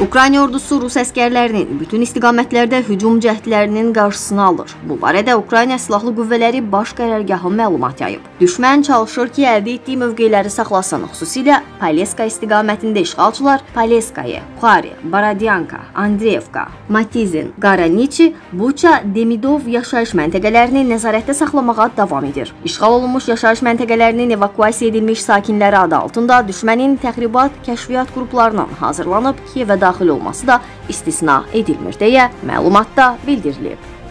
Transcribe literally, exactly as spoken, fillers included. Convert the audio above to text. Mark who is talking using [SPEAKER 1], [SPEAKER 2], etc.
[SPEAKER 1] Ukrayna ordusu Rus əskərlərinin bütün istiqamətlərdə hücum cəhdlərinin qarşısını alır. Bu barədə Ukrayna Silahlı Qüvvələri Baş Qərargahı məlumat yayıb. Düşmən çalışır ki, əldə etdiyi mövqeləri saxlasın. Xüsusilə Paleska istiqamətində işğalçılar Paleskaya, Xari, Baradyanka, Andreevka, Matizin, Qaraniçi, Buça, Demidov yaşayış məntəqələrini nəzarətdə saxlamağa davam edir. İşğal olunmuş yaşayış məntəqələrinin evakuasiya edilmiş sakinləri adı altında düşmənin təxribat, kəşfiyyat qruplarının hazırlanıb Kiyevə daxil olması da istisna edilmir deyə məlumatda bildirilib.